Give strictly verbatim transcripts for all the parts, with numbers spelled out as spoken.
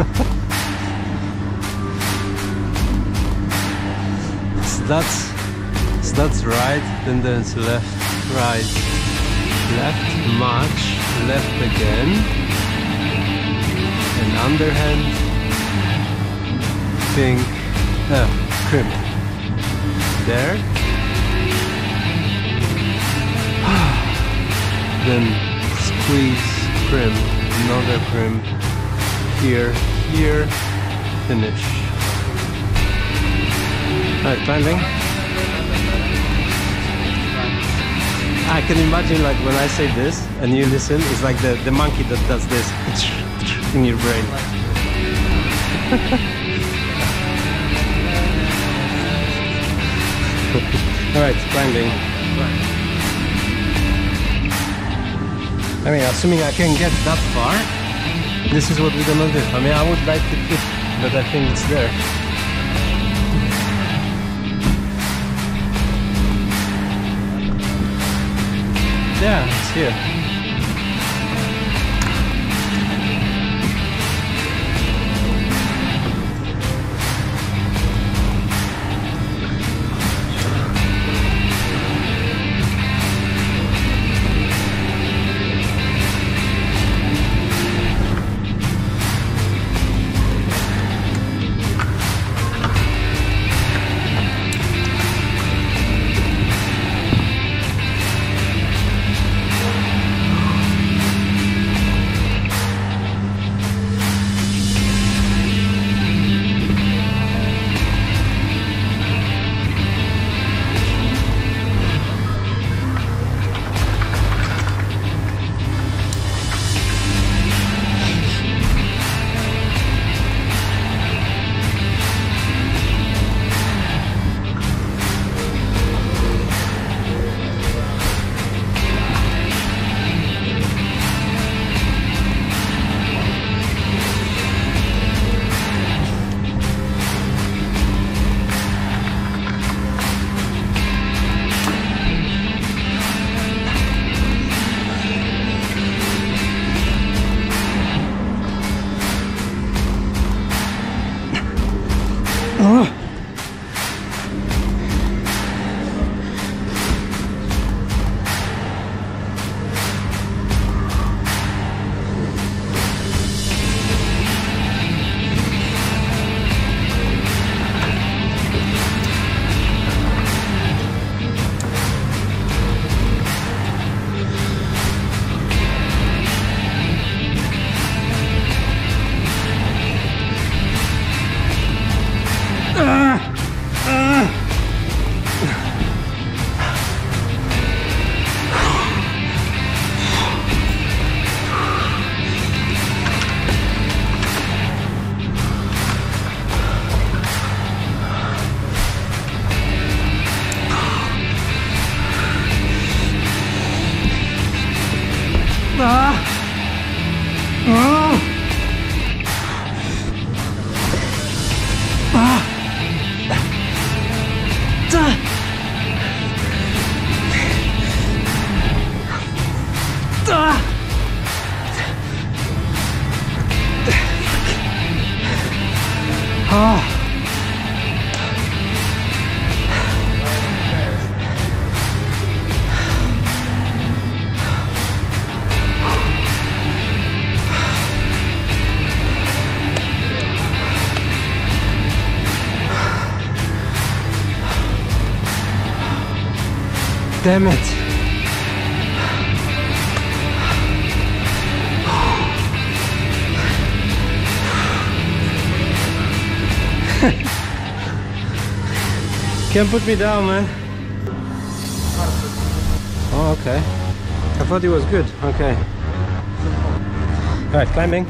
So that's so that's right, then there's left, right, left, march, left again, and underhand, pink, uh, crimp. There. Then squeeze, crimp, another crimp, here, here, finish. Alright, climbing. I can imagine, like, when I say this and you listen, it's like the, the monkey that does this in your brain. Alright, climbing. I mean, assuming I can get that far, this is what we're gonna do. I mean, I would like to keep, but I think it's there. Yeah, it's here. Oh. Ah! Oh! Ah! Da! Da! Ah! Damn it. Can't put me down, man. Oh, okay. I thought it was good. Okay. Alright, climbing.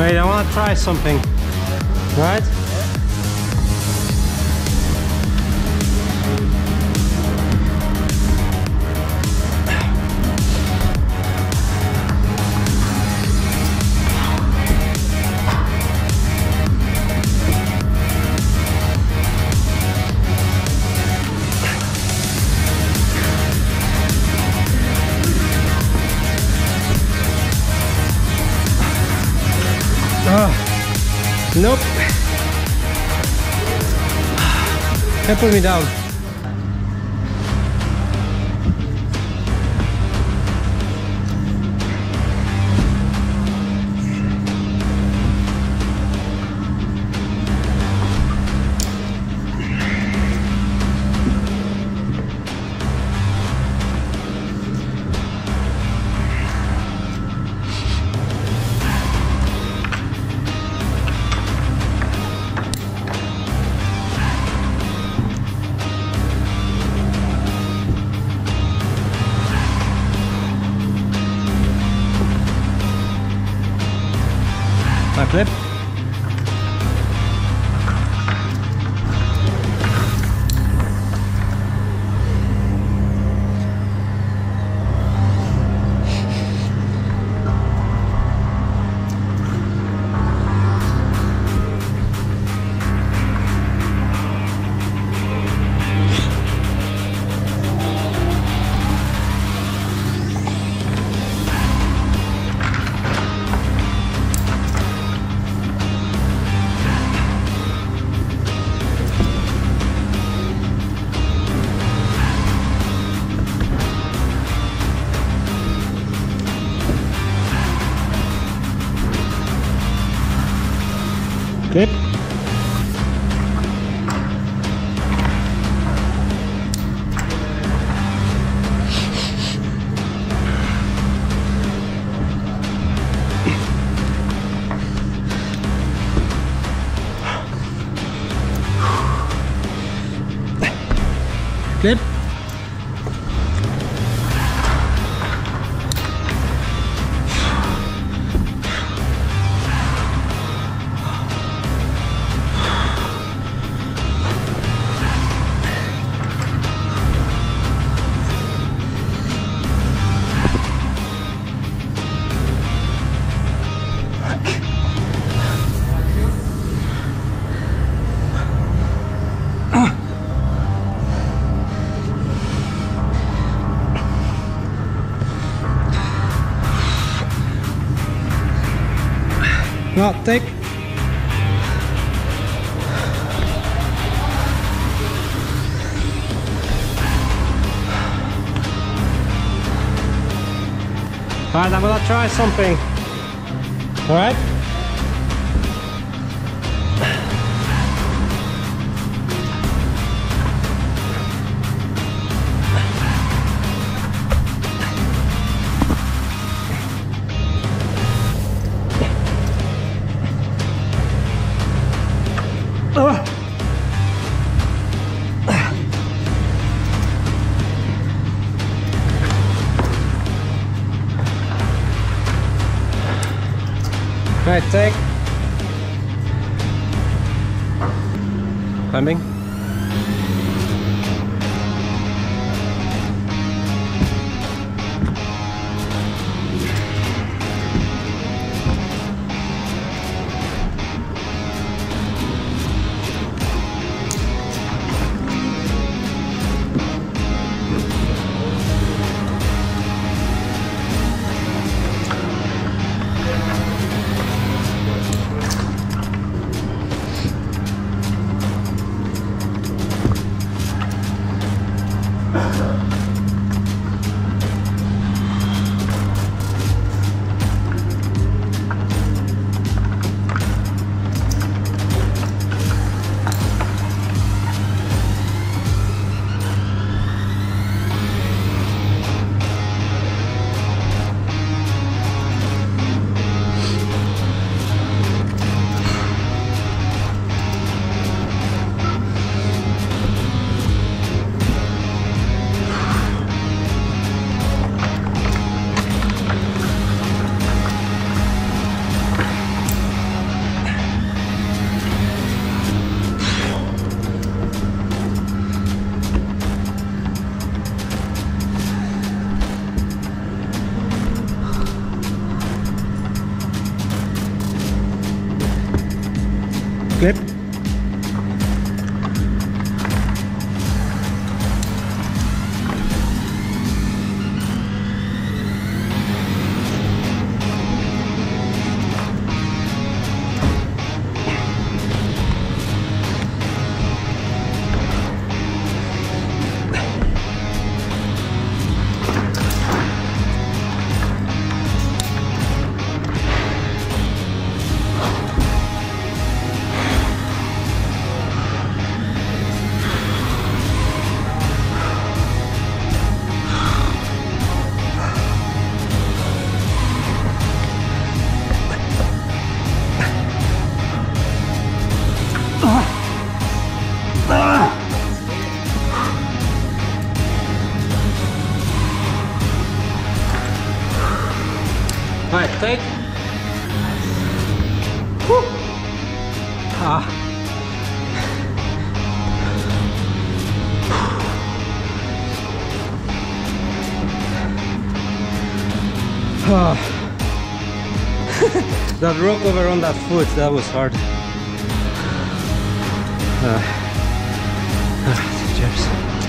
Wait, I want to try something. Right? Oh, nope. Can't put me down. My flip. Good. Good. Not take. Alright, I'm gonna try something. Alright? Oh. Right, take. Climbing. Clip. Alright, take. Whew. Ah. Ah. That rock over on that foot, that was hard. Uh. Ah, cheers.